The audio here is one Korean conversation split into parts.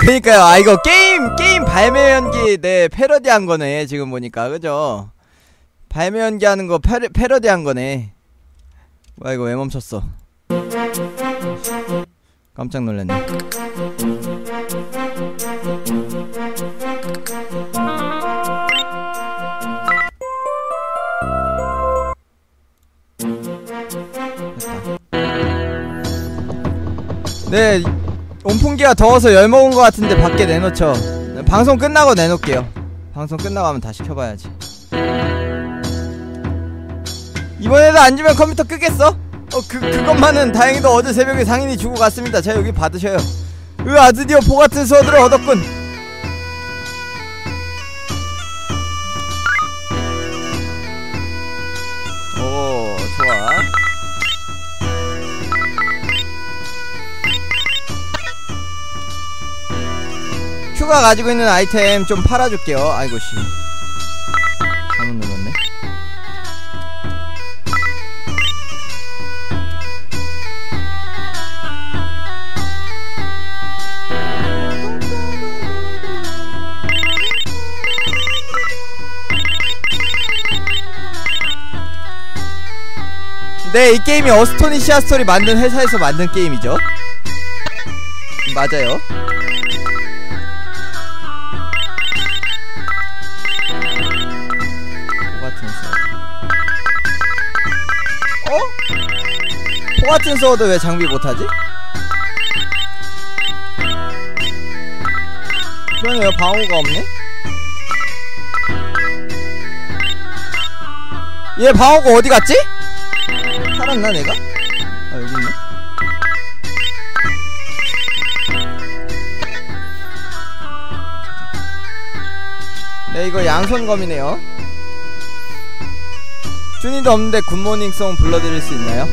그니까요. 아 이거 게임 발매 연기 네 패러디한 거네 지금 보니까. 그죠? 발매 연기하는 거 패러디한 거네. 뭐야 이거 왜 멈췄어? 깜짝 놀랐네. 네, 온풍기가 더워서 열먹은 것 같은데 밖에 내놓죠. 방송 끝나고 내놓을게요. 방송 끝나고 하면 다시 켜봐야지. 이번에도 안 주면 컴퓨터 끄겠어? 그것만은 다행히도 어제 새벽에 상인이 주고 갔습니다. 자, 여기 받으셔요. 으아, 드디어 보같은 수어들을 얻었군. 오, 좋아. 큐가 가지고 있는 아이템 좀 팔아줄게요. 아이고 씨 잘못 눌렀네. 네, 이 게임이 어스토니시아 스토리 만든 회사에서 만든 게임이죠. 맞아요. 포같은 서워드 왜 장비 못하지? 그러네요. 방어가 없네? 얘 방어가 어디 갔지? 살았나 내가? 아 여기 있네. 네 이거 양손검이네요. 준이도 없는데 굿모닝송 불러드릴 수 있나요?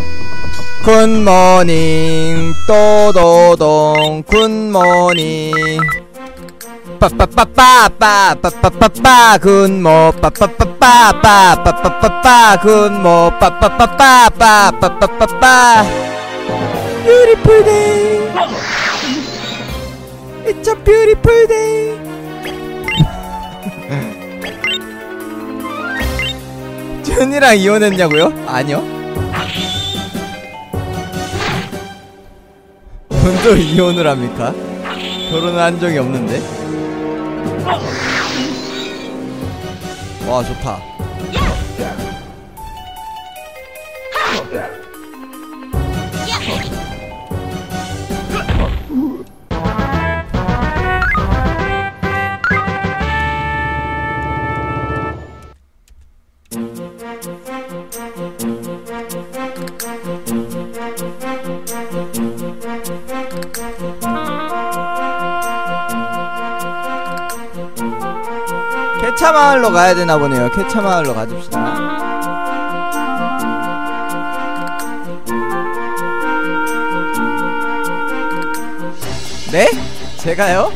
굿모닝 또도동 굿모닝 빠빠빠빠빠빠빠빠빠 굿모 빠빠빠빠빠빠빠빠빠 굿모 빠빠빠빠빠빠빠빠빠 Beautiful day It's a beautiful day 준이랑 이혼했냐고요? 아니요. 먼저 이혼을 합니까? 결혼을 한 적이 없는데? 와 좋다. 캐차마을로 가야 되나 보네요. 캐차마을로 가줍시다. 네? 제가요?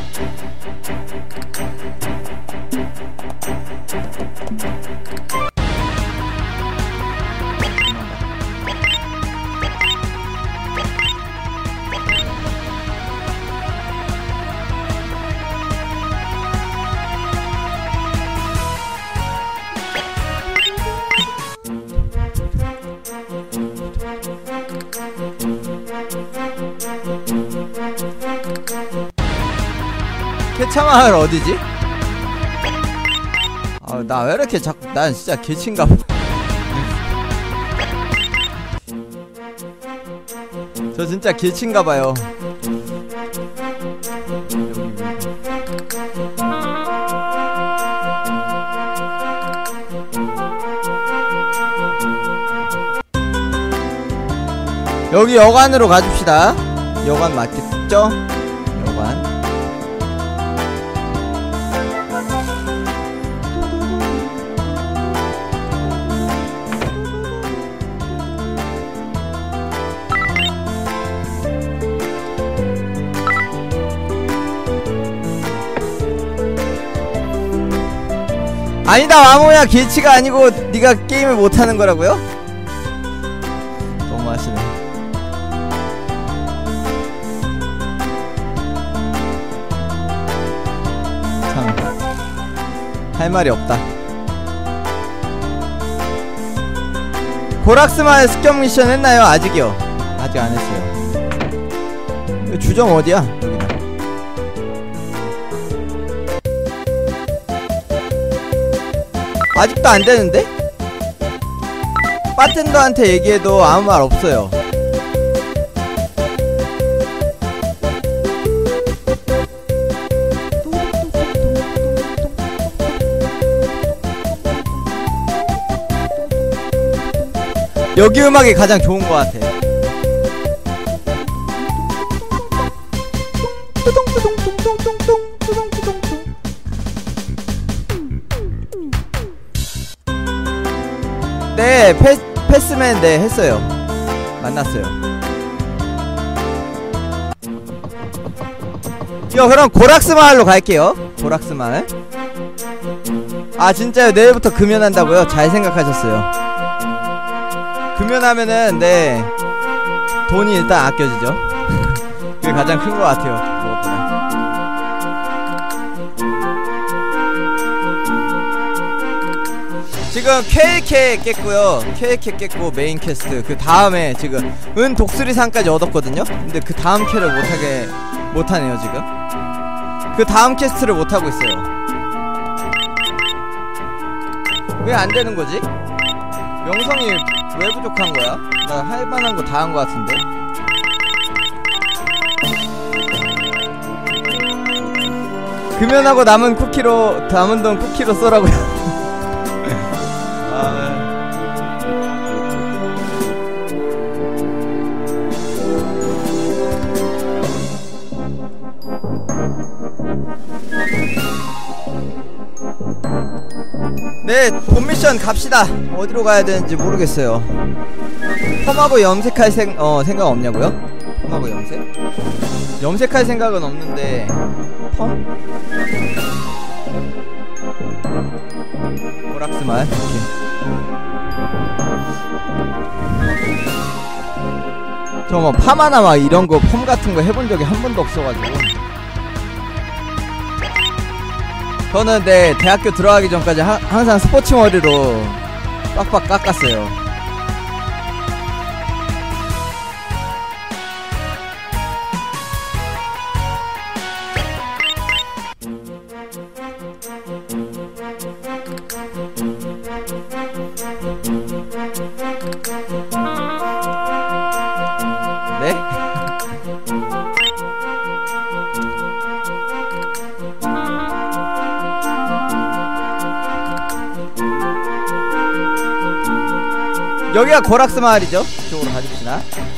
캐차마을 어디지? 아, 나 왜 이렇게 자꾸 난 진짜 개친가봐. 저 진짜 개친가봐요. 여기 여관으로 가줍시다. 여관 맞겠죠? 여관. 아니다 마모야, 길치가 아니고 네가 게임을 못하는 거라고요? 너무하시네. 할 말이 없다. 고락스마을 습격 미션 했나요? 아직이요. 아직 안 했어요. 주정 어디야? 여기다. 아직도 안 되는데? 바텐더한테 얘기해도 아무 말 없어요. 여기 음악이 가장 좋은 것 같아. 네, 패스맨 네 했어요. 만났어요. 이거 그럼 고락스마을로 갈게요. 고락스마을. 아 진짜요? 내일부터 금연한다고요? 잘 생각하셨어요. 금연하면은 네 돈이 일단 아껴지죠. 그게 가장 큰 것 같아요. 무엇보다. 지금 KK 깼고요. KK 깼고 메인 퀘스트 그 다음에 지금 은 독수리상까지 얻었거든요. 근데 그 다음 캐를 못하네요 지금. 그 다음 퀘스트를 못하고 있어요. 왜 안되는 거지? 명성이 왜 부족한 거야? 나 할 만한 거 다 한 거 같은데? 금연하고 남은 돈 쿠키로 쏘라고요. 네, 본 미션 갑시다. 어디로 가야 되는지 모르겠어요. 펌하고 염색할 생각 없냐고요? 펌하고 염색? 염색할 생각은 없는데 펌? 고락스마을? 저 뭐 파마나 막 이런거 펌 같은거 해본 적이 한 번도 없어가지고. 저는 네 대학교 들어가기 전까지 항상 스포츠 머리로 빡빡 깎았어요. 네? 여기가 고락스 마을이죠? 이쪽으로 가줍시다.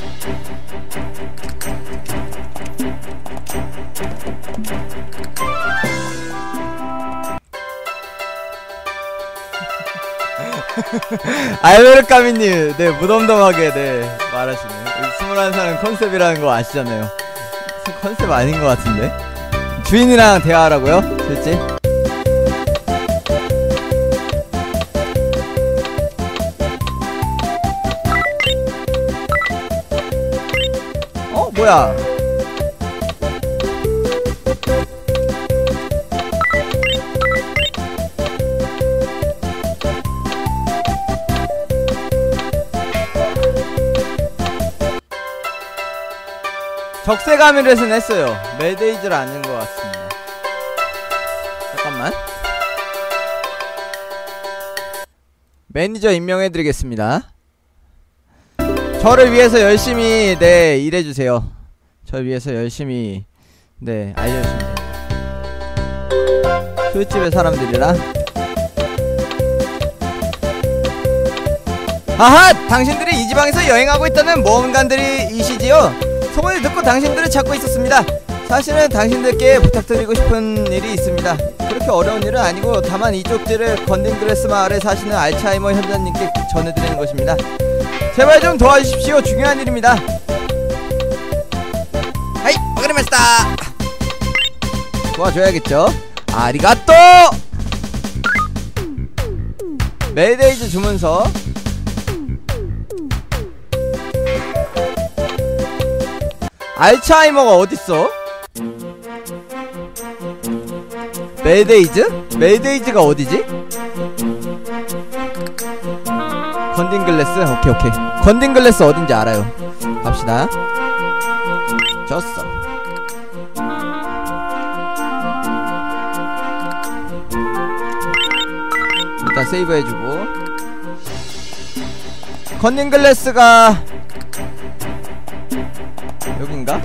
알베르카미님, 네, 무덤덤하게, 네, 말하시네. 21살은 컨셉이라는 거 아시잖아요. 컨셉 아닌 것 같은데? 주인이랑 대화하라고요? 실제? 뭐야? 적세가미렛은 했어요. 매데이즈를 안 한 것 같습니다. 잠깐만. 매니저 임명해드리겠습니다. 저를 위해서 열심히 네 일해주세요. 저를 위해서 열심히 네 알려주시면 됩니다. 술집의 사람들이라. 아하! 당신들이 이 지방에서 여행하고 있다는 모험가들이시지요? 소문을 듣고 당신들을 찾고 있었습니다. 사실은 당신들께 부탁드리고 싶은 일이 있습니다. 그렇게 어려운 일은 아니고 다만 이쪽들을 건딩그레스 마을에 사시는 알츠하이머 현자님께 전해드리는 것입니다. 제발 좀 도와주십시오. 중요한 일입니다. 하이! 와그리마시다! 도와줘야겠죠? 아리가또! 메데이즈 주문서. 알츠하이머가 어딨어? 메데이즈? 메이데이즈가 어디지? 건딩글래스? 오케이 오케이. 건딩글래스 어딘지 알아요. 갑시다. 졌어. 일단 세이브 해주고. 건딩글래스가 여긴가?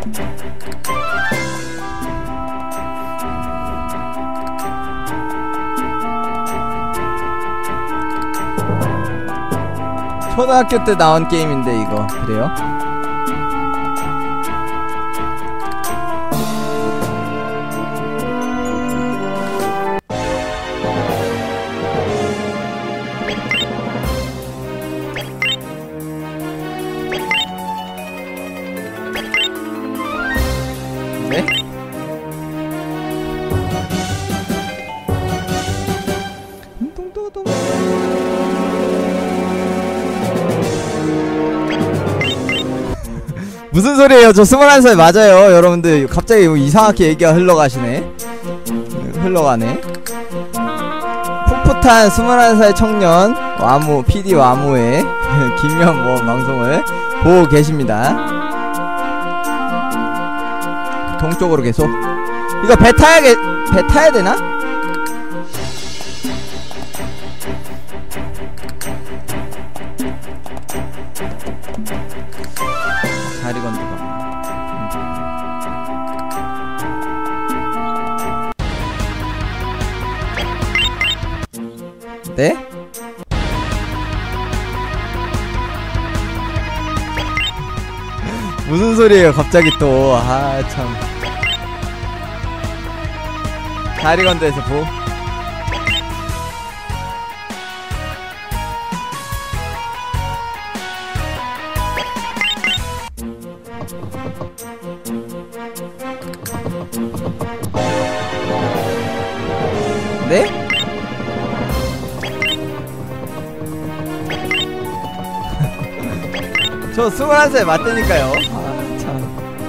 초등학교 때 나온 게임인데 이거 그래요? 네? 무슨 소리예요? 저 21살 맞아요. 여러분들 갑자기 이상하게 얘기가 흘러가시네. 흘러가네. 풋풋한 21살 청년 와무 PD 와무의 김연모 방송을 보고 계십니다. 동쪽으로 계속. 이거 배 타야 되나? 다리 건드가. 네? 무슨 소리예요 갑자기 또. 아 참. 다리 건드에서 보. 네? 저 21살 맞다니까요. 아 참.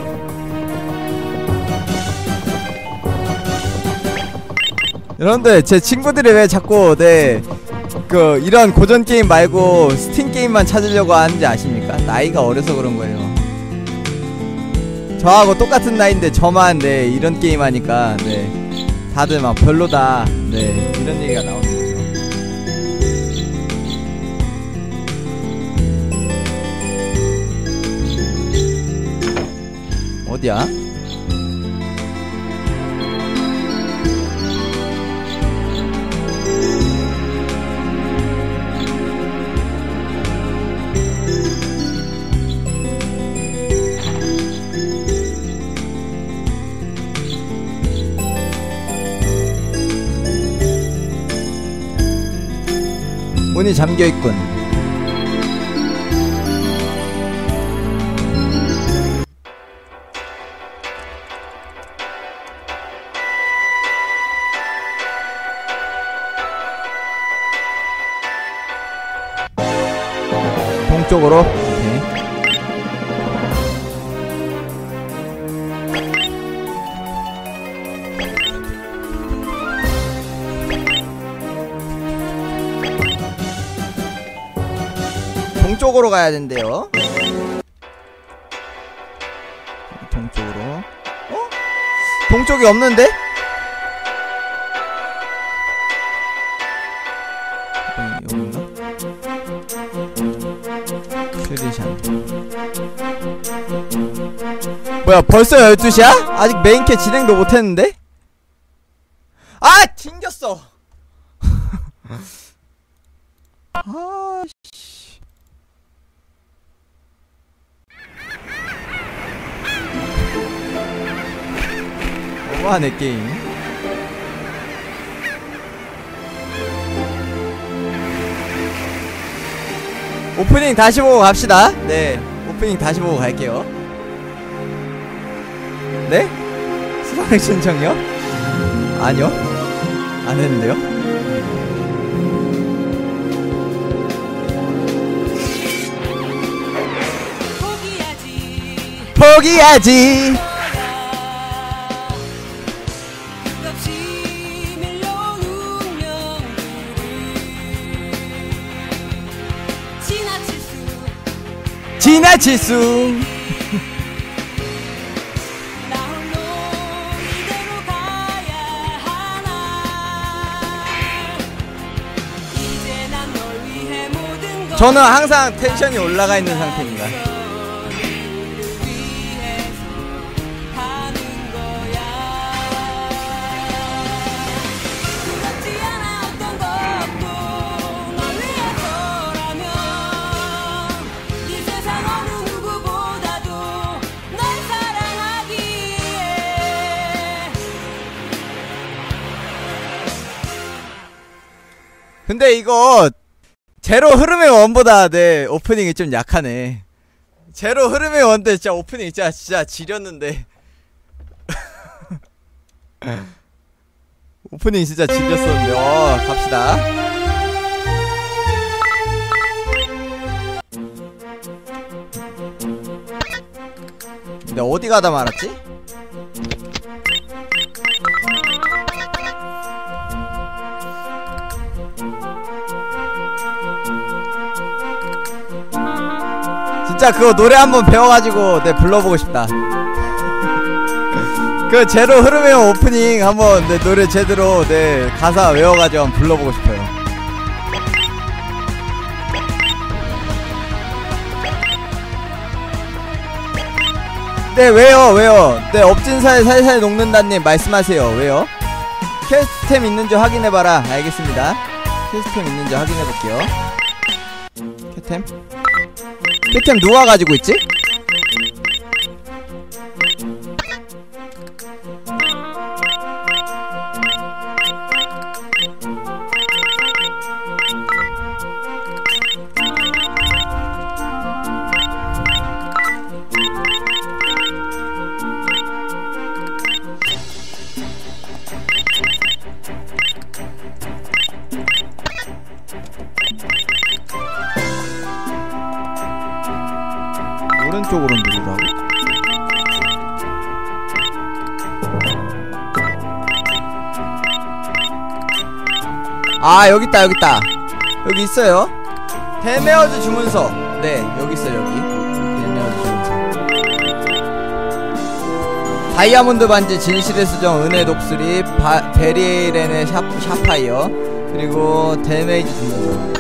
여러분들 제 친구들이 왜 자꾸 이런 고전 게임 말고 스팀 게임만 찾으려고 하는지 아십니까? 나이가 어려서 그런 거예요. 저하고 똑같은 나이인데 저만 이런 게임 하니까 다들 막 별로다 이런 얘기가 나오는 거죠. 어디야? 문이 잠겨있군. 동쪽으로. 오케이. 동쪽으로 가야 된대요. 동쪽으로. 동쪽이 없는데? 여긴가? 슈리샨. 뭐야 벌써 12시야? 아직 메인캐 진행도 못했는데? 아! 튕겼어! 아 씨. 너무하네 게임. 오프닝 다시 보고 갑시다. 네 오프닝 다시 보고 갈게요. 네? 수상 신청이요? 아니요 안 했는데요? 포기하지. 지나칠 수. 저는 항상 텐션이 올라가 있는 상태입니다. 근데 이거 제로 흐름의 원보다 네 오프닝이 좀 약하네. 제로 흐름의 원때 진짜 오프닝 진짜 지렸는데 오프닝 진짜 지렸었는데. 갑시다. 근데 어디 가다 말았지? 진짜 그거 노래 한번 배워가지고 네 불러보고 싶다. 그 제로 흐름의 오프닝 한번 네 노래 제대로 네 가사 외워가지고 한번 불러보고 싶어요. 네 왜요? 네 업진사에 살살 녹는다님 말씀하세요. 왜요? 퀘스트템 있는지 확인해봐라. 알겠습니다. 퀘스트템 있는지 확인해볼게요. 퀘스트템 누가 가지고 있지? 오른쪽으로 누르라고? 아 여깄다. 여기 있어요. 데메어즈 주문서. 네 여기 있어요. 여기 데메어즈 주문서. 다이아몬드 반지, 진실의 수정, 은혜 독수리, 베리렌의 샤파이어, 그리고 데메이지 주문서.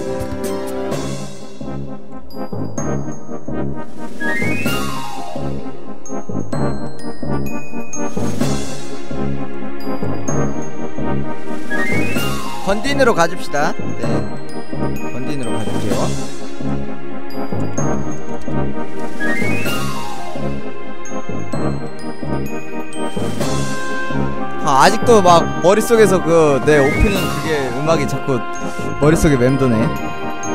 건딘으로 가줍시다. 네 건딘으로 가줄게요. 아직도 막 머릿속에서 그 내 오프닝 그게 음악이 자꾸 머릿속에 맴도네.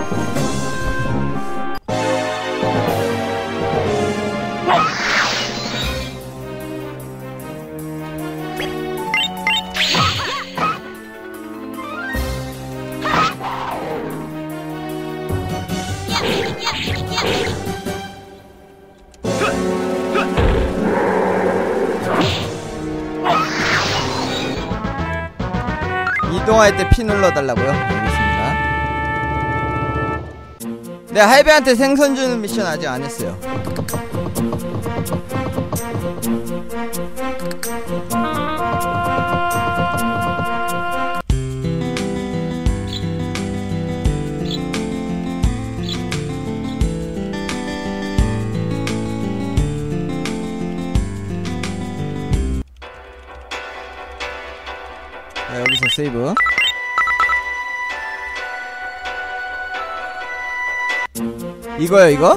이동할 때 P 눌러달라고요? 알겠습니다. 네, 할배한테 생선 주는 미션 아직 안 했어요. 자, 여기서 세이브. 이거요, 이거?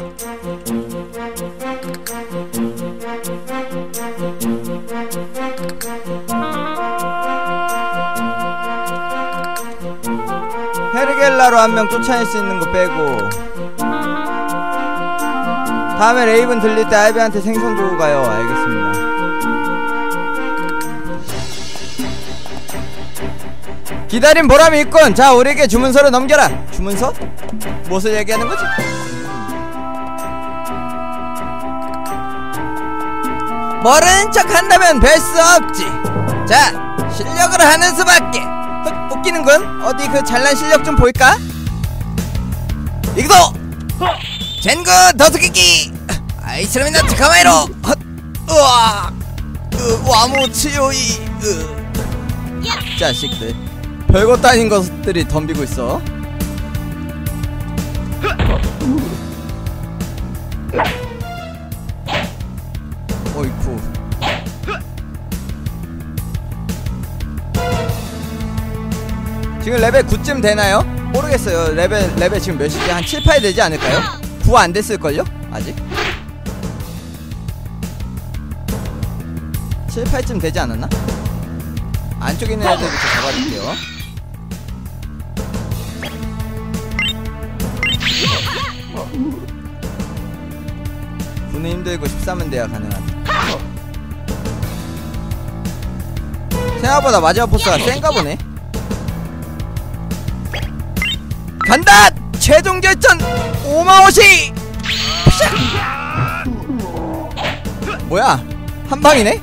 헤르겔라로 한 명 쫓아낼 수 있는 거 빼고. 다음에 레이븐 들릴 때 알베한테 생선 주고 가요. 알겠습니다. 기다린 보람이 있군. 자, 우리에게 주문서를 넘겨라. 주문서? 무엇을 얘기하는 거지? 모르는 척 한다면 별 수 없지. 자, 실력으로 하는 수밖에. 웃기는군. 어디 그 잘난 실력 좀 볼까? 이거! 젠구 더스키기 아이스라미나 트카마이로 으아 와무 치요이 자식들 별것도 아닌 것들이 덤비고 있어. 어이쿠. 지금 레벨 9쯤 되나요? 모르겠어요. 레벨 지금 몇이지? 한 7, 8 되지 않을까요? 9 안 됐을걸요? 아직? 7, 8쯤 되지 않았나? 안쪽에 있는 애들부터 잡아줄게요. 군은 힘들고 13은 돼야 가능하다. 생각보다 마지막 보스가 센가 보네. 간다! 최종 결전 오마오시! 뭐야? 한 방이네?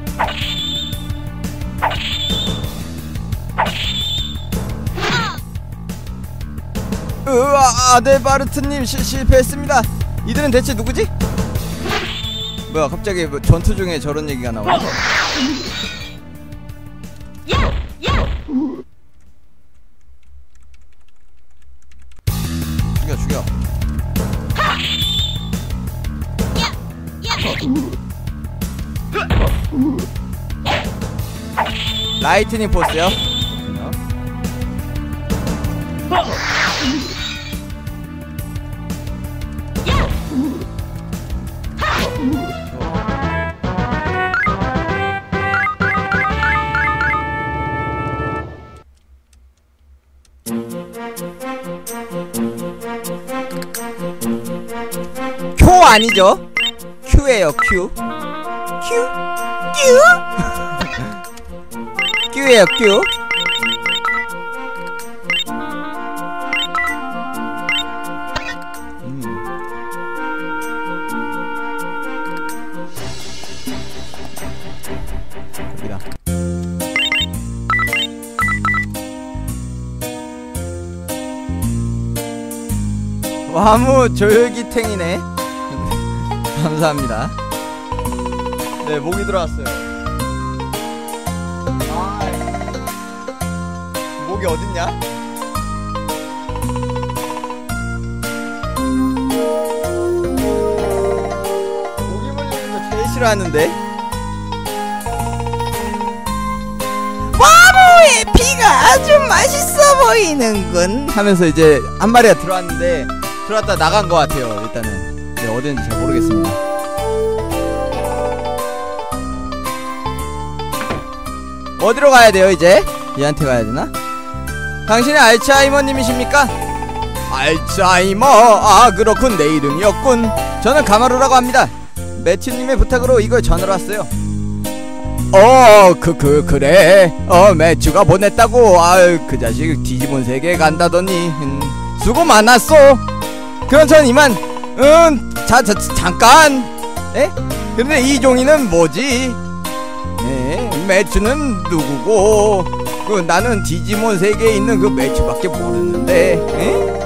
으아, 아델바르트님 실패했습니다. 이들은 대체 누구지? 뭐야, 갑자기 뭐 전투 중에 저런 얘기가 나와. 죽여. 라이트닝 포스요? 큐 아니죠? 큐예요, 큐. 큐예요, 큐. 여기다. 와무 조율기탱이네. 감사합니다. 네, 목이 들어왔어요. 목이 어딨냐? 목이 물리는 거 제일 싫어하는데. 와무의 피가 아주 맛있어 보이는군 하면서 이제 한 마리가 들어왔는데 들어왔다 나간 것 같아요. 일단은 네, 어딘지 잘 모르겠습니다. 어디로 가야 돼요 이제? 얘한테 가야 되나? 당신은 알츠하이머님이십니까? 알츠하이머, 아 그렇군, 내 이름이었군. 저는 가마루라고 합니다. 매튜님의 부탁으로 이걸 전하러 왔어요. 그래. 매튜가 보냈다고. 아유, 그 자식 디지몬 세계에 간다더니. 수고 많았어. 그럼 전 이만. 잠깐. 에? 근데 이 종이는 뭐지? 매튜는 누구고? 나는 디지몬 세계에 있는 그 매튜밖에 모르는데. 에?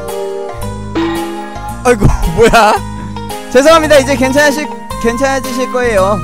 아이고, 뭐야? 죄송합니다. 이제 괜찮아지실 거예요.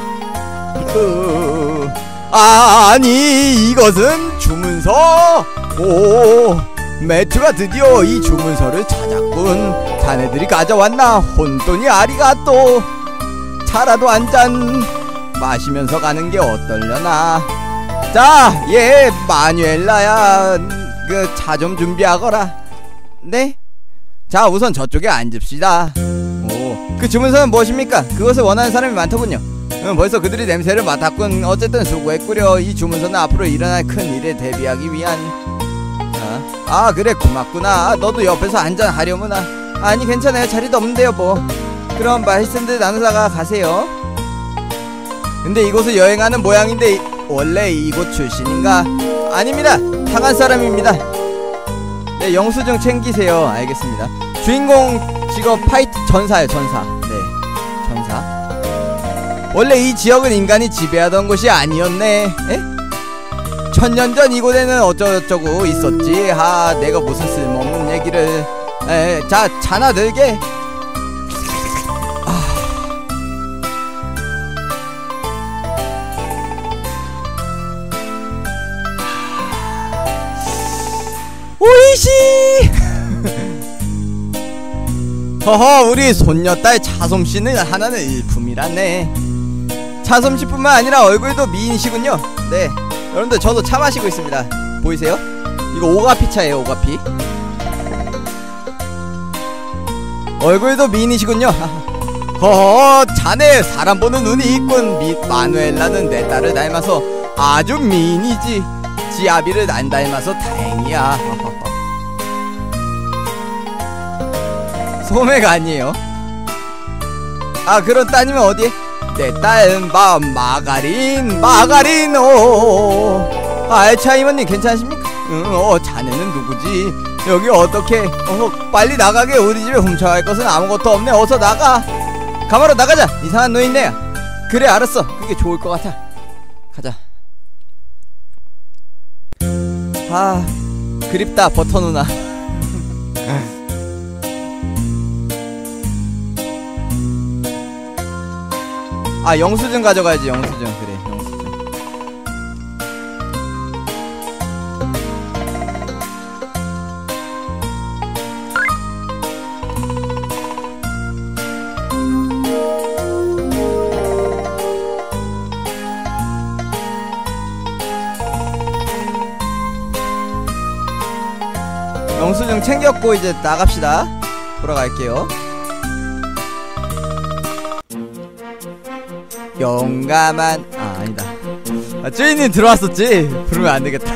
아니, 이것은 주문서. 오, 매튜가 드디어 이 주문서를 찾았군. 자네들이 가져왔나? 혼돈이 아리가또. 차라도 한 잔 마시면서 가는 게 어떨려나. 자, 마뉴엘라야, 그 차 좀 준비하거라. 네? 자, 우선 저쪽에 앉읍시다. 오, 그 주문서는 무엇입니까? 그것을 원하는 사람이 많더군요. 벌써 그들이 냄새를 맡았군. 어쨌든 수고했구려. 이 주문서는 앞으로 일어날 큰 일에 대비하기 위한. 그래, 고맙구나. 너도 옆에서 한잔 하려무나. 아니, 괜찮아요. 자리도 없는데요 뭐. 그럼 말씀들 나누다가 가세요. 근데 이곳을 여행하는 모양인데 원래 이곳 출신인가? 아닙니다. 상한 사람입니다. 네, 영수증 챙기세요. 알겠습니다. 주인공 직업 파이트 전사요. 전사. 네, 전사. 원래 이 지역은 인간이 지배하던 곳이 아니었네. 에? 천년 전 이곳에는 어쩌고저쩌고 있었지. 내가 무슨 쓸모없는 얘기를. 자, 차나 들게. 허허, 우리 손녀딸 차솜씨는 하나는 일품이라네. 차솜씨뿐만 아니라 얼굴도 미인이시군요. 네, 여러분들 저도 차 마시고 있습니다. 보이세요? 이거 오가피 차예요, 오가피. 얼굴도 미인이시군요. 허허, 자네 사람 보는 눈이 있군. 마누엘라는 내 딸을 닮아서 아주 미인이지. 지 아비를 안 닮아서 다행이야. 소매가 아니에요. 아, 그런 따님은 어디에? 내 딸은 마가린. 오. 알차 이모님 괜찮으십니까? 자네는 누구지? 여기 어떻게? 빨리 나가게. 우리 집에 훔쳐갈 것은 아무것도 없네. 어서 나가. 가마로 나가자. 이상한 노인네야. 그래, 알았어. 그게 좋을 것 같아. 가자. 아, 그립다 버터 누나. 아, 영수증 가져가야지. 영수증. 그래, 영수증. 영수증 챙겼고 이제 나갑시다. 돌아갈게요. 용감한, 아니다. 주인님 들어왔었지? 부르면 안되겠다.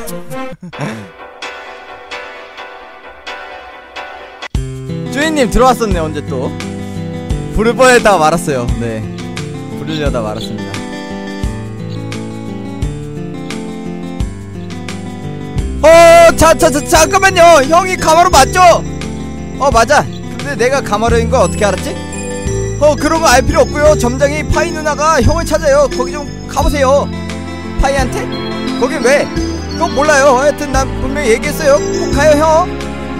주인님 들어왔었네. 언제 또 부를 뻔했다가 말았어요. 네, 부르려다 말았습니다. 잠깐만요. 형이 가마로 맞죠? 맞아. 근데 내가 가마로인 거 어떻게 알았지? 그런 거 알 필요 없고요. 점장이 파이 누나가 형을 찾아요. 거기 좀 가보세요. 파이한테? 거기 왜? 그건 몰라요. 하여튼 난 분명히 얘기했어요. 꼭 가요, 형.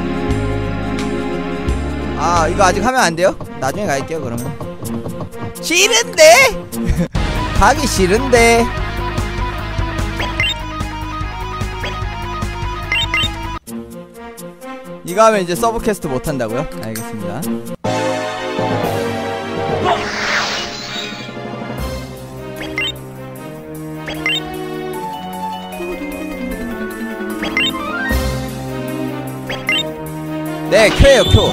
아, 이거 아직 하면 안 돼요? 나중에 갈게요, 그러면. 싫은데? 가기 싫은데. 이거 하면 이제 서브퀘스트 못한다고요? 알겠습니다. 네, 큐예요, 큐.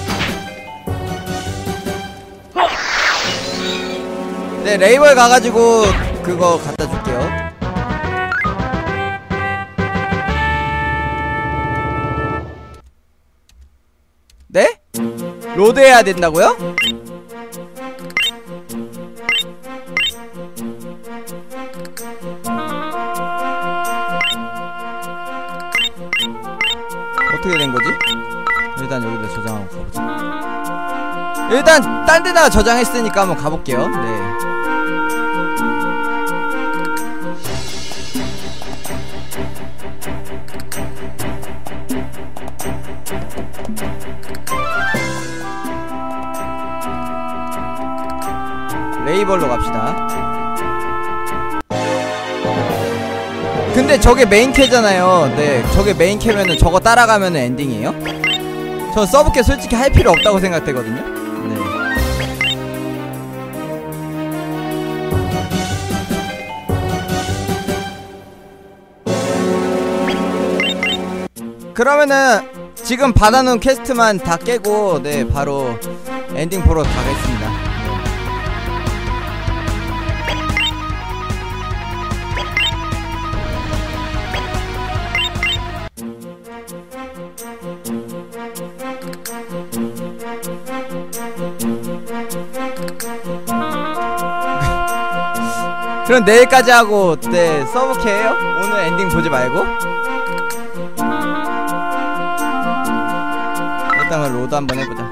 네, 레이벌 가가지고 그거 갖다 줄게요. 네? 로드해야 된다고요? 어떻게 된 거지? 일단 여기다 저장하고 가보자. 일단 딴 데다가 저장했으니까 한번 가볼게요. 네. 레이벌로 갑시다. 근데 저게 메인캐잖아요. 네, 저게 메인캐면은 저거 따라가면은 엔딩이에요? 전 서브캐 솔직히 할 필요 없다고 생각되거든요. 네. 그러면은 지금 받아놓은 퀘스트만 다 깨고 네, 바로 엔딩 보러 가겠습니다. 그럼 내일까지 하고 네, 서브캐예요? 오늘 엔딩 보지 말고? 일단 로드 한번 해보자.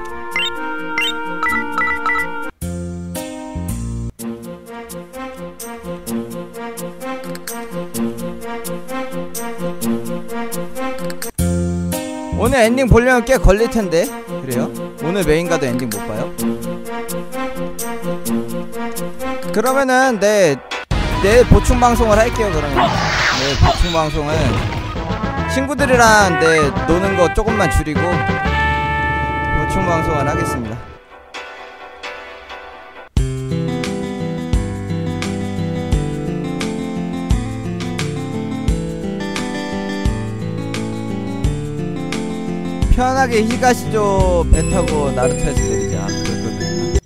오늘 엔딩 보려면 꽤 걸릴텐데. 그래요? 오늘 메인가도 엔딩 못봐요? 그러면은 네, 내일 보충방송을 할게요. 그러면 내일 보충방송은 친구들이랑 네, 노는 거 조금만 줄이고 보충방송을 하겠습니다. 편하게 히가시조 배 타고 나루토에서 내리자. 그렇거든.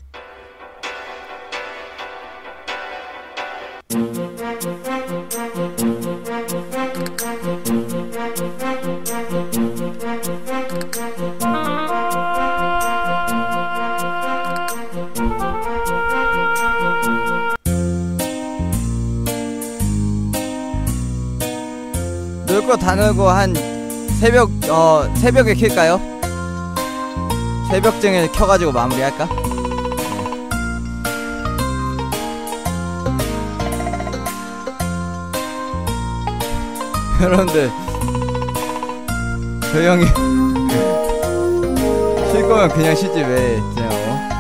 놀 거 다 놀고 한 새벽에 킬까요? 새벽증에 켜가지고 마무리할까? 여러분들 저 형이 쉴 거면 그냥 쉬지 왜 그냥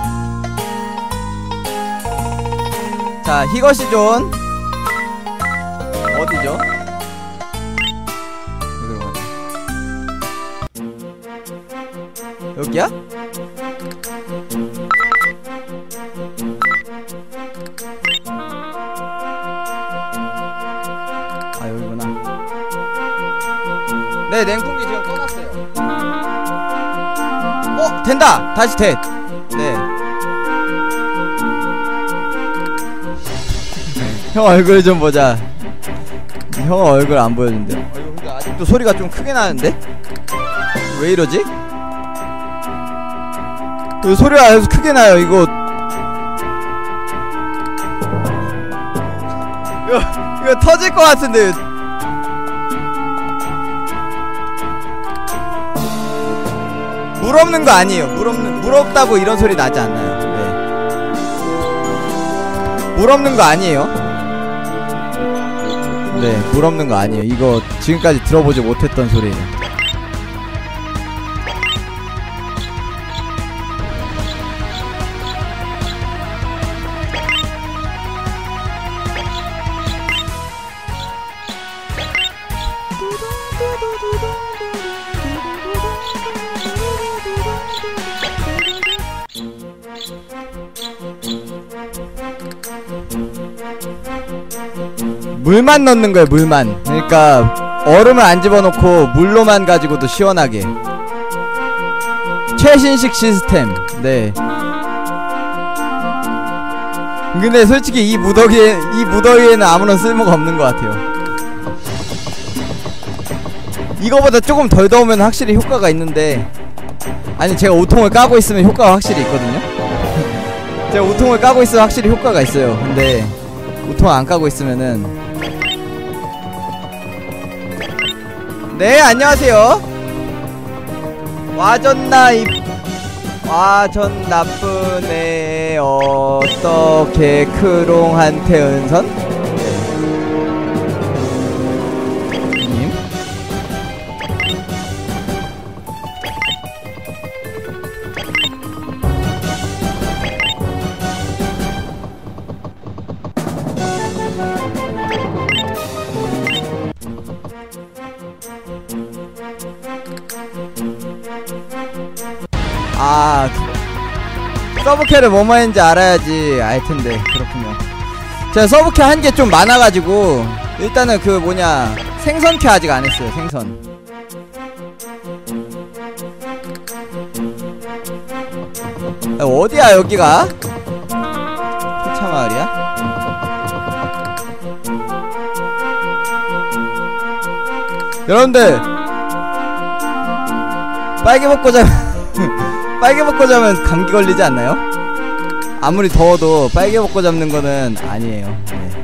자 히거시존 어디죠? 여기야? 아 여기구나. 네 냉풍기 지금 꺼놨어요. 된다! 다시 돼! 네. 형 얼굴 좀 보자. 형 얼굴 안 보여준대. 근데 아직도 소리가 좀 크게 나는데? 왜 이러지? 소리가 아주 크게 나요. 이거 터질 것 같은데. 물 없는 거 아니에요. 물 없다고 이런 소리 나지 않나요? 네. 물 없는 거 아니에요. 네, 물 없는 거 아니에요. 이거 지금까지 들어보지 못했던 소리예요. 물만 넣는 거예요. 물만. 그러니까 얼음을 안 집어넣고 물로만 가지고도 시원하게. 최신식 시스템. 네. 근데 솔직히 이 무더위에는 아무런 쓸모가 없는 것 같아요. 이거보다 조금 덜 더우면 확실히 효과가 있는데, 아니 제가 우통을 까고 있으면 효과가 확실히 있거든요. 제가 우통을 까고 있으면 확실히 효과가 있어요. 근데 우통 안 까고 있으면은. 네 안녕하세요. 와전 나쁘네. 어떻게 크롱한테 은선? 님? 서브캐를 뭐뭐 했는지 알아야지 알텐데. 그렇군요. 제가 서브캐 한 게 좀 많아가지고 일단은 그 뭐냐 생선캐 아직 안 했어요. 생선. 어디야 여기가? 포차마을이야? 여러분들 빨개 먹고 자면 빨개 먹고 자면 감기 걸리지 않나요? 아무리 더워도 빨개 먹고 잡는 거는 아니에요. 네.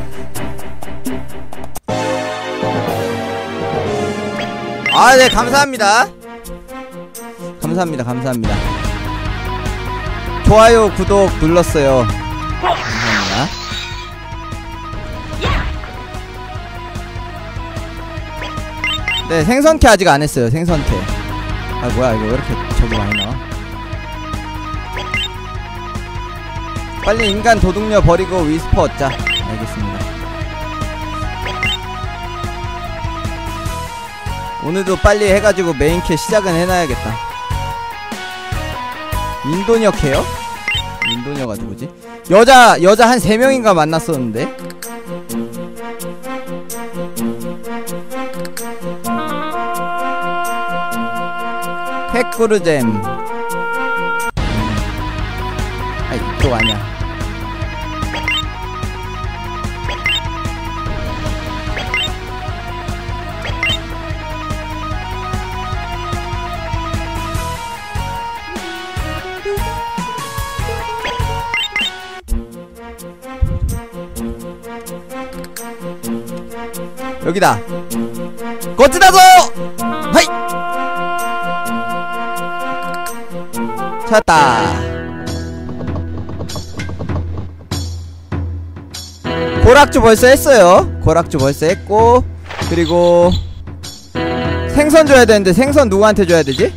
네 감사합니다. 감사합니다. 좋아요 구독 눌렀어요. 감사합니다. 네 생선캐 아직 안 했어요. 생선캐. 뭐야 이거 왜 이렇게 저기 많이 나와? 빨리 인간 도둑녀 버리고 위스퍼 얻자. 알겠습니다. 오늘도 빨리 해가지고 메인캐 시작은 해놔야겠다. 인도녀 캐요? 인도녀가 누구지? 여자 한 3명인가 만났었는데? 핵구르잼. 아, 이쪽 아니야. 여기다. 거치다소! 하이! 찾았다. 고락주 벌써 했어요. 고락주 벌써 했고, 그리고 생선 줘야 되는데 생선 누구한테 줘야 되지?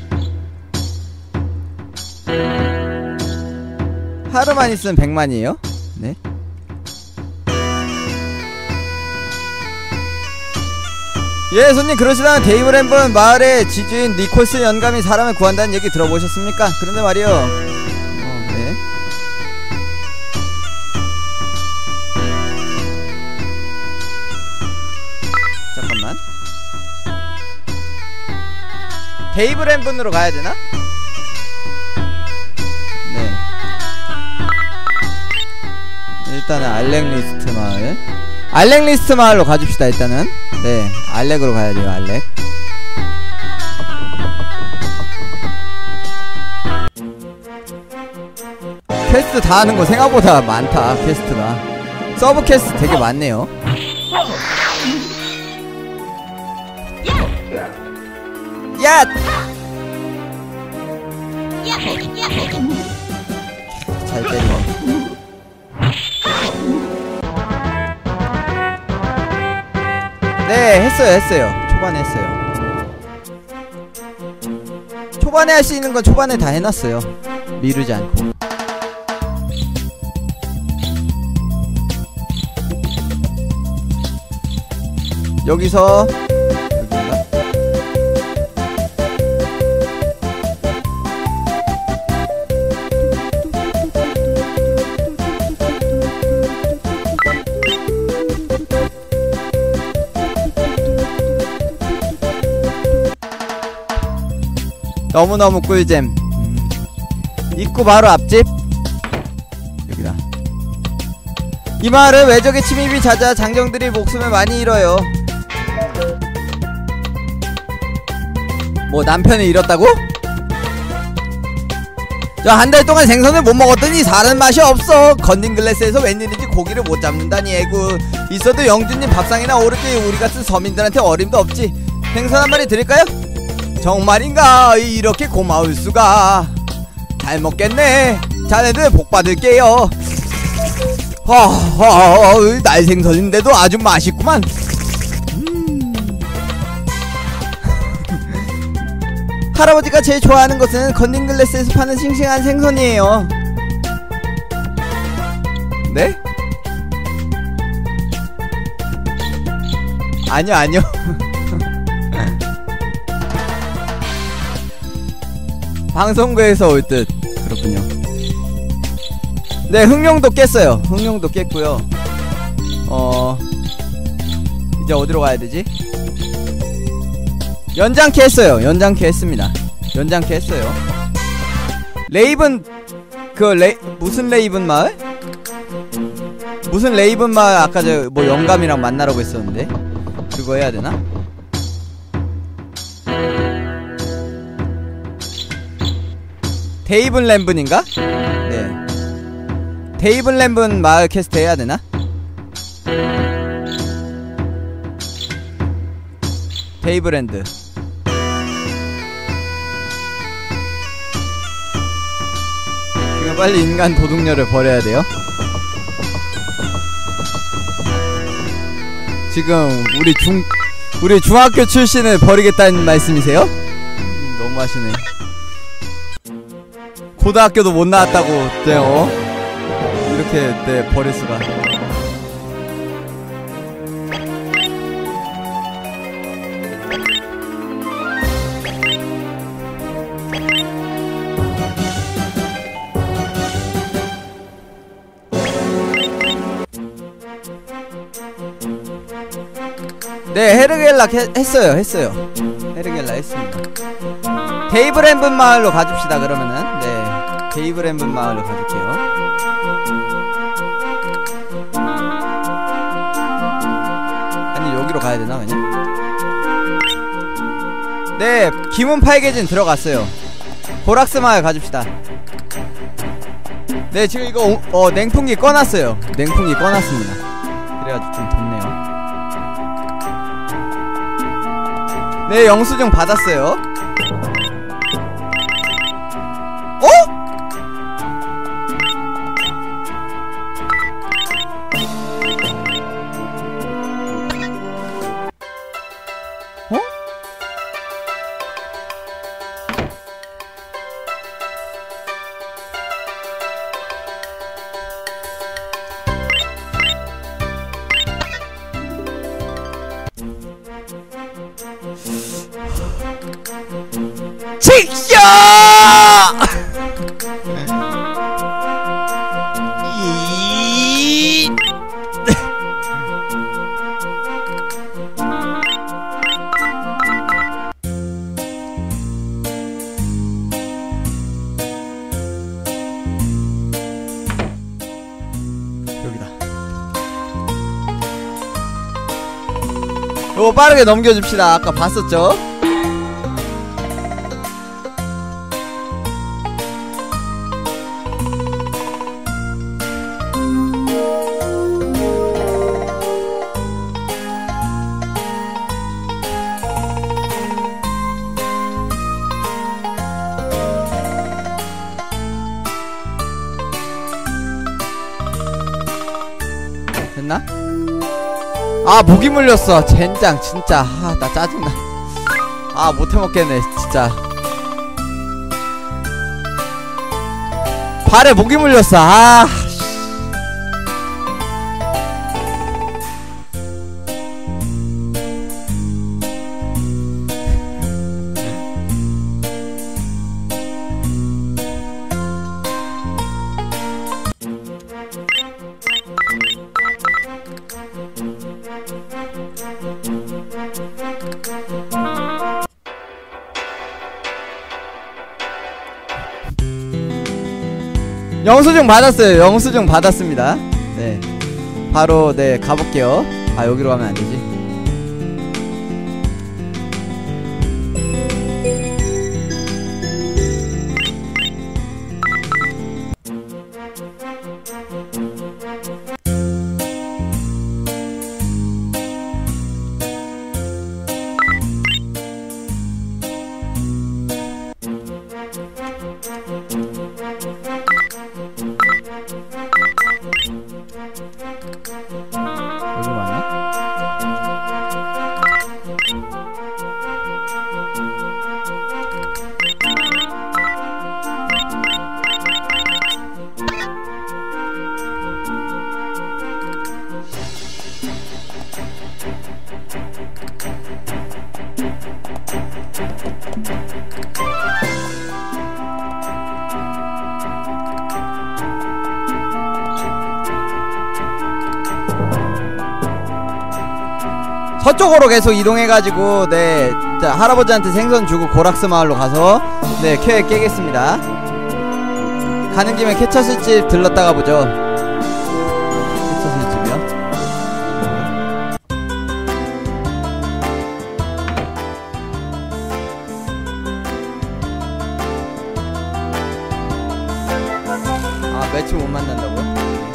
하루만 있으면 100만이에요. 네. 예, 손님, 그러시다면 데이브랜분 마을의 지주인 니콜스 영감이 사람을 구한다는 얘기 들어보셨습니까? 그런데 말이요. 네. 잠깐만. 데이브랜분으로 가야 되나? 네. 일단은 알렉리스트 마을. 알렉리스트 마을로 가줍시다. 일단은 네, 알렉으로 가야돼요. 알렉. 퀘스트 다 하는거 생각보다 많다. 퀘스트가 서브 퀘스트 되게 많네요. 야! 잘 때리네. 네, 했어요. 초반에 했어요. 초반에 할 수 있는 건 초반에 다 해놨어요. 미루지 않고. 여기서 여긴가? 너무너무 꿀잼. 입구 바로 앞집. 여기다. 이 마을은 외적의 침입이 잦아 장정들이 목숨을 많이 잃어요. 뭐 남편을 잃었다고? 저 한 달 동안 생선을 못 먹었더니 사는 맛이 없어. 건딩글래스에서 웬일인지 고기를 못 잡는다니. 애구, 있어도 영주님 밥상이나 오르지 우리 같은 서민들한테 어림도 없지. 생선 한 마리 드릴까요? 정말인가? 이렇게 고마울 수가. 잘 먹겠네. 자네들 복 받을게요. 날 생선인데도 아주 맛있구만. 할아버지가 제일 좋아하는 것은 건딩글래스에서 파는 싱싱한 생선이에요. 네? 아니요. 방송국에서 올 듯. 그렇군요. 네, 흑룡도 깼어요. 흑룡도 깼고요. 이제 어디로 가야 되지? 연장케 했어요. 연장케 했습니다. 연장케 했어요. 레이븐 무슨 레이븐 마을? 무슨 레이븐 마을 아까 저 뭐 영감이랑 만나라고 했었는데 그거 해야 되나? 데이븐 램븐인가? 네. 데이븐 램븐 마을 퀘스트 해야 되나? 데이브랜드. 지금 빨리 인간 도둑녀를 버려야 돼요. 지금 우리 중학교 출신을 버리겠다는 말씀이세요? 너무하시네. 고등학교도 못 나왔다고 이렇게 버릴 수가. 네, 헤르겔라 했어요. 헤르겔라 했습니다. 베이브랜분 마을로 가줍시다. 그러면은 네, 베이브랜분 마을로 가줄게요. 아니 여기로 가야되나 그냥? 네, 기문 팔계진 들어갔어요. 보락스 마을 가줍시다. 네, 지금 이거 냉풍기 꺼놨어요. 냉풍기 꺼놨습니다. 그래가지고 좀 덥네요. 네, 영수증 받았어요. 어? 어? 칙쇼! 여기다. 요거 빠르게 넘겨줍시다. 아까 봤었죠? 됐나? 아, 모기 물렸어. 젠장 진짜. 아, 나 짜증나. 아, 못해먹겠네 진짜. 발에 모기 물렸어. 아, 영수증 받았어요. 영수증 받았습니다. 네, 바로 네 가볼게요. 아, 여기로 가면 안되지. 여기로 맞나? 서쪽으로 계속 이동해가지고 네, 자, 할아버지한테 생선 주고 고락스 마을로 가서 네, 쾌 깨겠습니다. 가는 김에 캐쳐슬집 들렀다가 보죠. 캐쳐슬집이요? 아, 매치 못 만난다고요?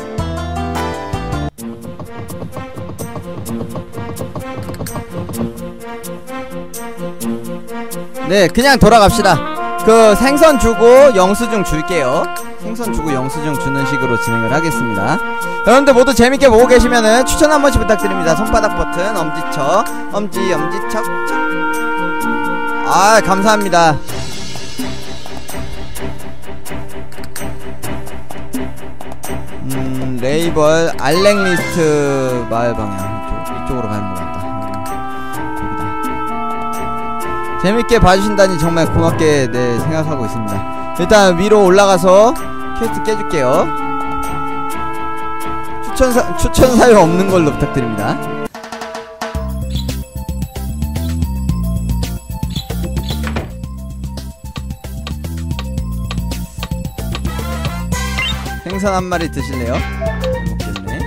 네, 그냥 돌아갑시다. 그 생선 주고 영수증 줄게요. 생선 주고 영수증 주는 식으로 진행을 하겠습니다. 여러분들 모두 재밌게 보고 계시면은 추천 한 번씩 부탁드립니다. 손바닥 버튼, 엄지척, 엄지척, 척. 아, 감사합니다. 레이벌 알랭리스트 마을 방향 이쪽으로 가는 것 같다. 여기다. 재밌게 봐주신다니 정말 고맙게 네, 생각하고 있습니다. 일단 위로 올라가서 퀘스트 깨줄게요. 추천 사유 없는 걸로 부탁드립니다. 생선 한 마리 드실래요? 먹겠네.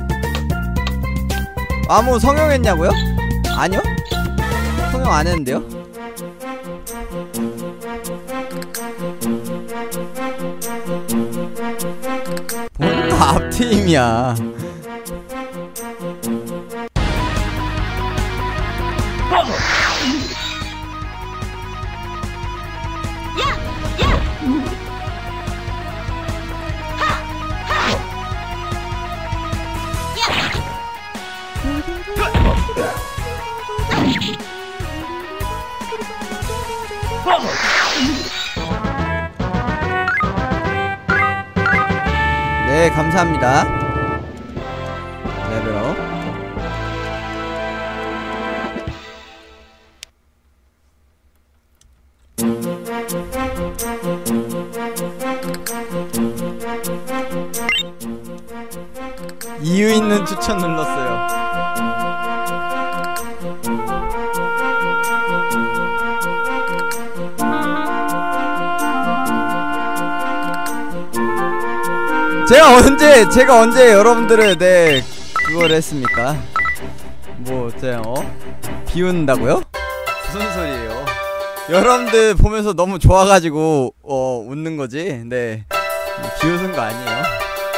아무 성형했냐고요? 아니요? 성형 안 했는데요? 뭔가 앞트임이야. 네, 감사합니다. 레벨업. 이유 있는 추천 눌렀어요. 제가 언제 여러분들을 그걸 했습니까? 뭐 제가 비운다고요? 무슨 소리예요? 여러분들 보면서 너무 좋아가지고 웃는 거지. 네, 비웃은 거 아니에요.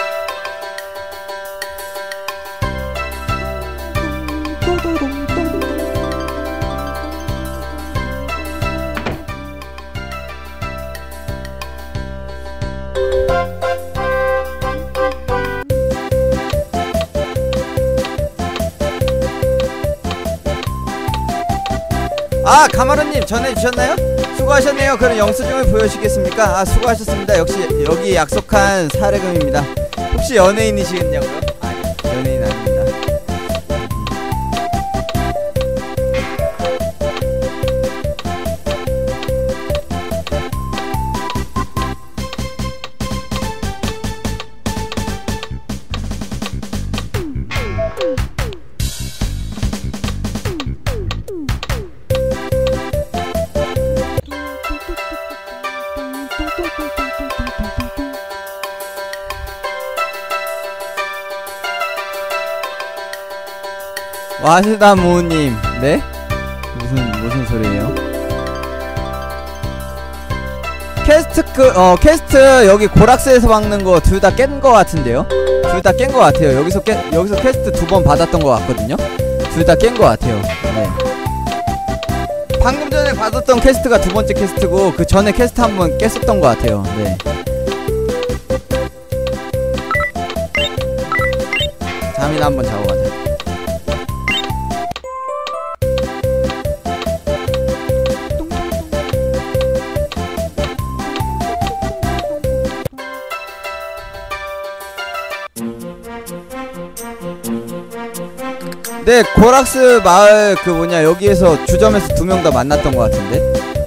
아, 가마루님 전해주셨나요? 수고하셨네요. 그럼 영수증을 보여주시겠습니까? 아, 수고하셨습니다. 역시 여기 약속한 사례금입니다. 혹시 연예인이시겠냐고요? 아니, 연예인 아닙니다. 와시다모님, 네? 무슨 소리예요? 퀘스트 여기 고락스에서 박는 거 둘 다 깬 거 같은데요? 둘 다 깬 거 같아요. 여기서 퀘스트 2번 받았던 거 같거든요? 둘 다 깬 거 같아요. 네. 방금 전에 받았던 퀘스트가 두 번째 퀘스트고, 그 전에 퀘스트 한 번 깼었던 거 같아요. 네. 잠이나 한번 자고 가자. 네, 고락스 마을 여기에서 주점에서 2명 다 만났던 것 같은데?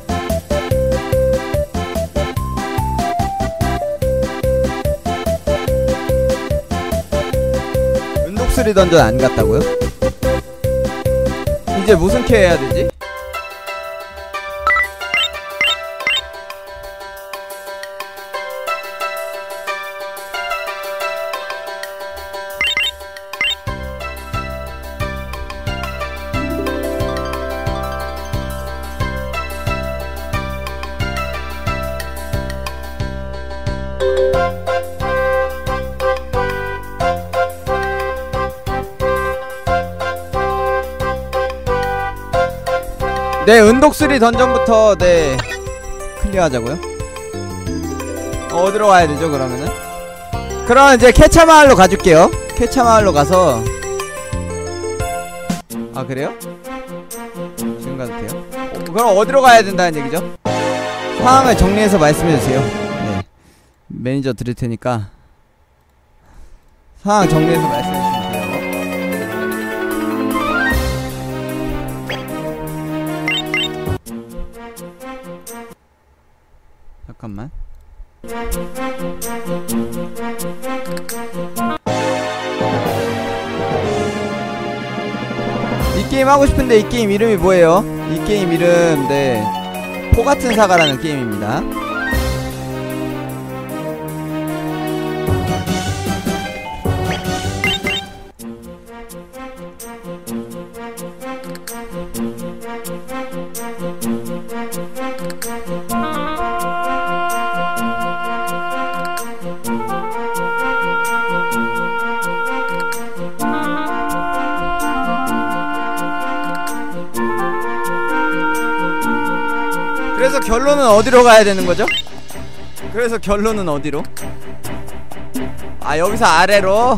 은독수리 던전 안 갔다고요? 이제 무슨 캐 해야 되지? 네, 은독수리 던전부터 클리어하자고요. 어디로 가야 되죠, 그러면은? 그럼 이제 캐차마을로 가줄게요. 캐차마을로 가서. 아, 그래요? 지금 가도 돼요? 그럼 어디로 가야 된다는 얘기죠? 상황을 정리해서 말씀해주세요. 네, 매니저 드릴 테니까 상황 정리해서 말씀해주시면 돼요. 잠깐만. 이 게임 하고 싶은데 이 게임 이름이 뭐예요? 이 게임 이름 포같은 사과라는 게임입니다. 그래서 결론은 어디로 가야 되는 거죠? 그래서 결론은 어디로? 아, 여기서 아래로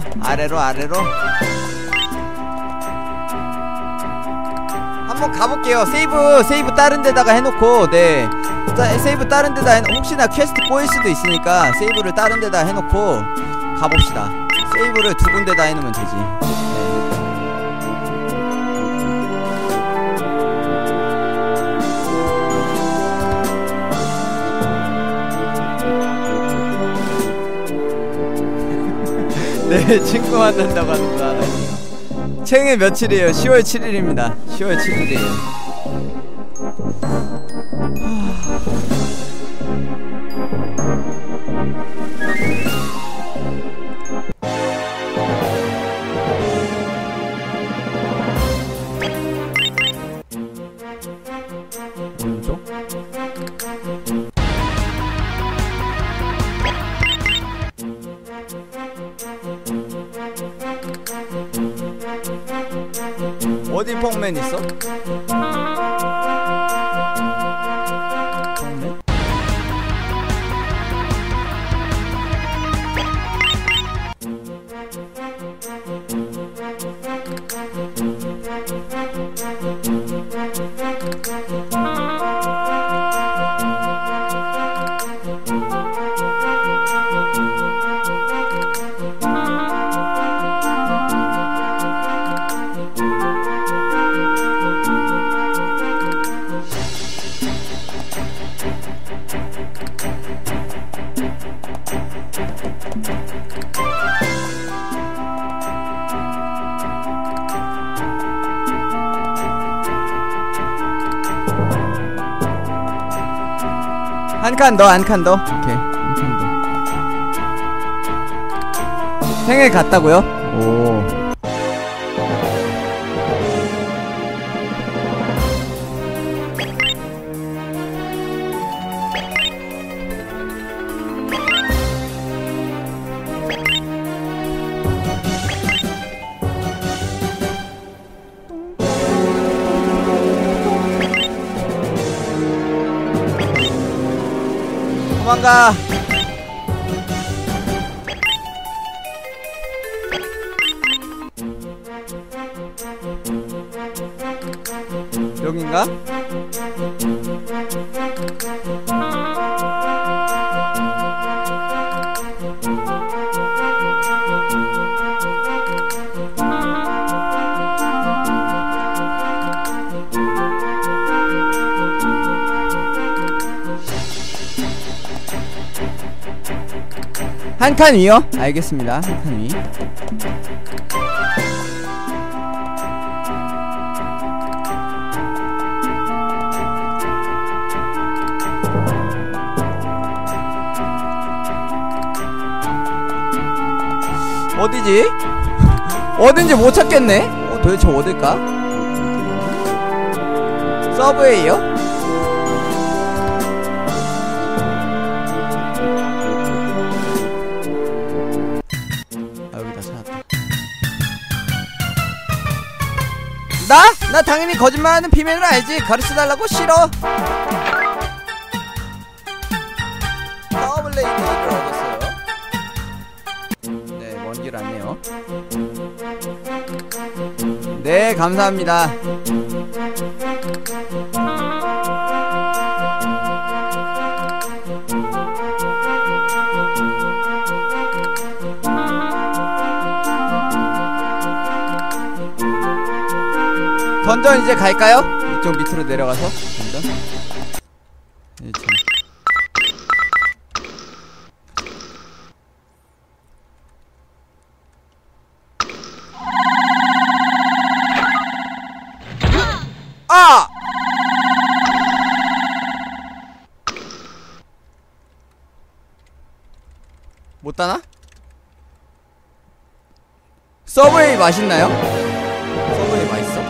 한번 가볼게요. 세이브 다른 데다가 해놓고, 네, 세이브 다른 데다 혹시나 퀘스트 꼬일 수도 있으니까 세이브를 다른 데다 해놓고 가봅시다. 세이브를 두 군데다 해놓으면 되지. 네. 네, 친구 만난다고 하는구나. 하나님. 생일 며칠이에요? 10월 7일입니다 10월 7일이에요 오른쪽? 어디 펑맨 있어? 펑맨? 한 칸 더, 한 칸 더. 오케이, 한 칸 더. 생일 갔다고요? 오. 도망가. 여긴가? 한 칸 위요? 알겠습니다. 한 칸 위. 어디지? 어딘지 못 찾겠네? 도대체 어딜까? 서브웨이요? 나 당연히 거짓말하는 비밀을 알지. 가르쳐달라고? 싫어. 파워블레이드를 얻었어요. 네, 먼 길 안내요. 네, 감사합니다. 던전 이제 갈까요? 이쪽 밑으로 내려가서 던전. 아! 못 따나? 서브웨이 맛있나요? 서브웨이 맛있어?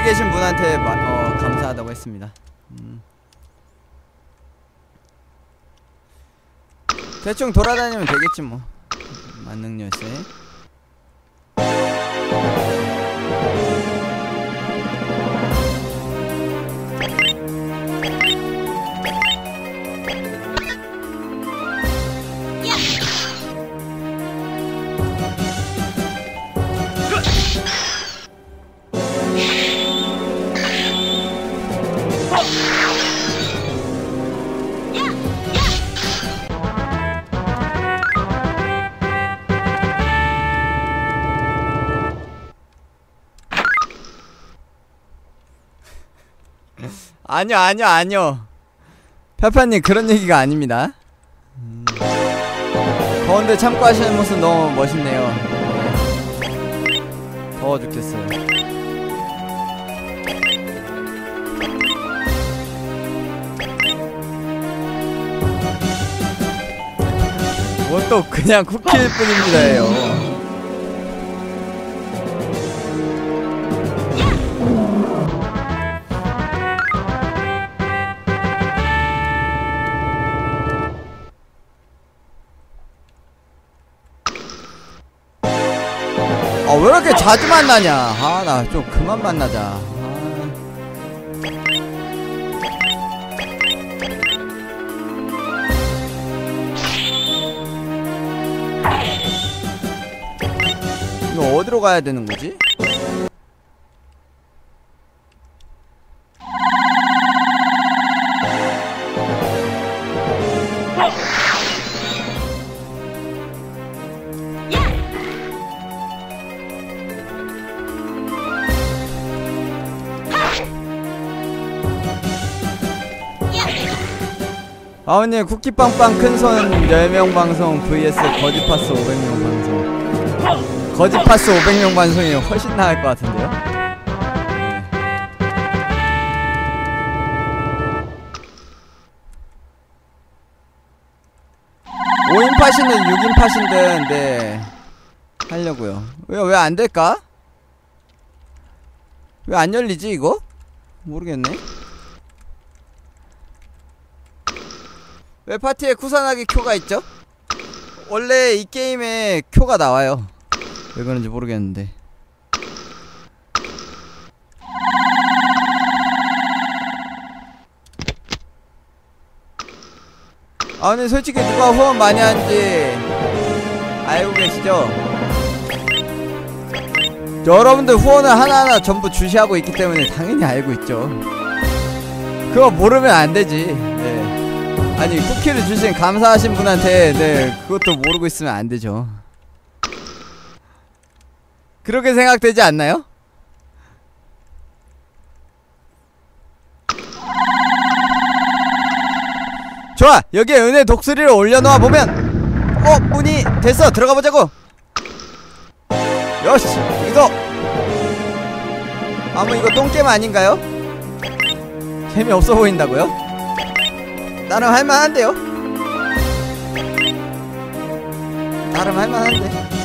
계신 분한테 감사하다고 했습니다. 대충 돌아다니면 되겠지 뭐. 만능 열쇠. 아니요. 페파님 그런 얘기가 아닙니다. 더운데 참고 하시는 모습 너무 멋있네요. 더워 죽겠어요. 뭐 또 그냥 쿠키일 뿐입니다예요. 왜 이렇게 자주 만나냐? 나 좀 그만 만나자. 이거 어디로 가야 되는 거지? 아우님 쿠키빵빵 큰손 10명 방송 vs 거지파스 500명 방송. 거지파스 500명 방송이 훨씬 나을 것 같은데요? 네. 5인 팟이든 6인 팟이든 네 하려고요. 왜 안 될까? 왜 안 열리지 이거? 모르겠네. 왜 파티에 쿠사나기 큐가 있죠? 원래 이 게임에 큐가 나와요. 왜 그런지 모르겠는데. 근데 솔직히 누가 후원 많이 하는지 알고 계시죠? 여러분들 후원을 하나하나 전부 주시하고 있기 때문에 당연히 알고 있죠. 그거 모르면 안 되지. 네. 아니 쿠키를 주신 감사하신 분한테 네 그것도 모르고 있으면 안 되죠. 그렇게 생각되지 않나요? 좋아! 여기에 은혜 독수리를 올려놓아 보면 문이 됐어! 들어가 보자고! 요시! 이거! 이거 똥게임 아닌가요? 재미없어 보인다고요? 나름 할만한데요? 나름 할만한데